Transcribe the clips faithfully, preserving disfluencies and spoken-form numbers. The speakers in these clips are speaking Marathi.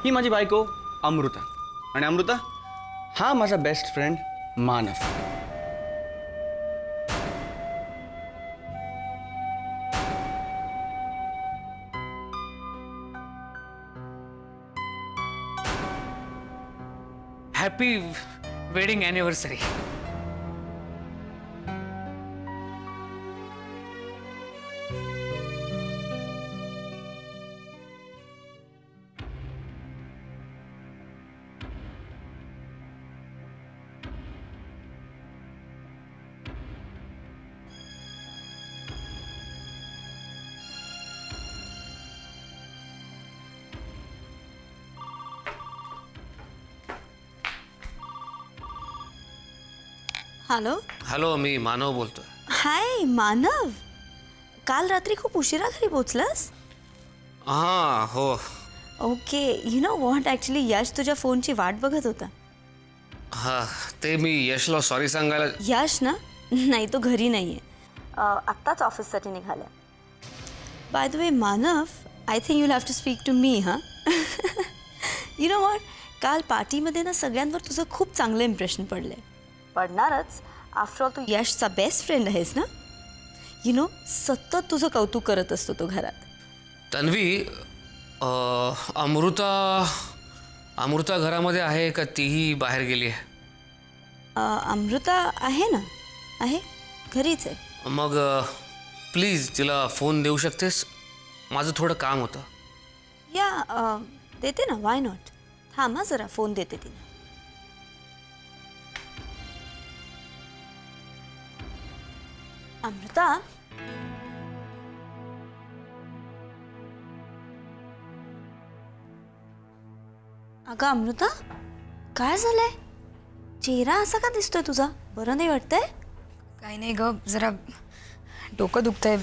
ही माझी बायको अमृता आणि अमृता हा माझा best friend Manav. Happy wedding anniversary. Hello hello, मी मानव बोलतोय. हाय मानव, काल रात्री खूप उशिरा घरी पोहोचलास? हां हो. Okay, you know what, actually Yash तुझ्या फोनची वाट बघत होता. हां, ते मी यशला सॉरी सांगायला. यश ना? नाही, तो घरी नाही आहे, आत्ताच ऑफिससाठी निघाला. By the way Manav, I think you have to speak to me. हां यू नो व्हॉट, काल पार्टीमध्ये ना सगळ्यांवर तुझं खूप चांगलं इम्प्रेशन पडलं आहे. पडणारच, आफ्टर ऑल तू यशचा बेस्ट फ्रेंड आहेस ना. यू नो, सतत तुझं कौतुक करत असतो तो घरात. तन्वी, अमृता अमृता घरामध्ये आहे का तीही बाहेर गेली आहे? अमृता आहे ना, आहे, घरीच आहे. मग प्लीज तिला फोन देऊ शकतेस? माझं थोडं काम होतं. या देते ना, वाय नॉट. थांबा जरा, फोन देते तिला. अमृता, अगं अमृता, काय झालंय? चेहरा असा का दिसतोय तुझा? बरं नाही वाटतंय? काही नाही ग, जरा डोकं दुखतंय.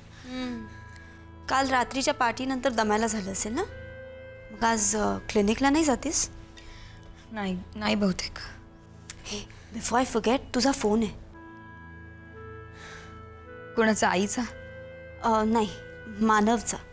काल रात्रीच्या पार्टीनंतर दमायला झालं असेल ना. मग आज क्लिनिकला नाही जातेस? नाही नाही बहुतेक. हे बिफोर आय फॉरगेट, तुझा फोन आहे. कोणाचा? आईचा? नाही, मानवचा.